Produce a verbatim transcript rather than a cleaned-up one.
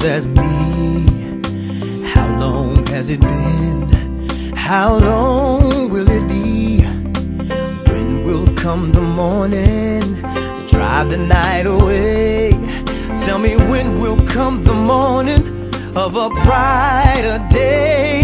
times as me. How long has it been? How long will it be? When will come the morning, drive the night away? Tell me when will come the morning of a brighter day?